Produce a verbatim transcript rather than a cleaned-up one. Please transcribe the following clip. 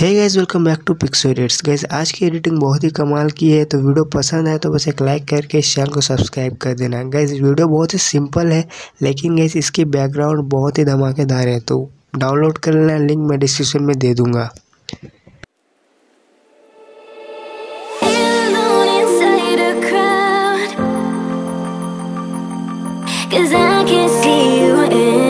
Hey guys, welcome back to Pixo Edits. Guys, आज की editing बहुत ही कमाल की है, तो वीडियो पसंद आए तो बस एक लाइक करके इस चैनल को सब्सक्राइब कर देना। गाइस, वीडियो बहुत ही सिंपल है, लेकिन गाइस इसकी बैकग्राउंड बहुत ही धमाकेदार है, तो डाउनलोड कर लेना, लिंक मैं डिस्क्रिप्शन में दे दूंगा। Cause I can see you in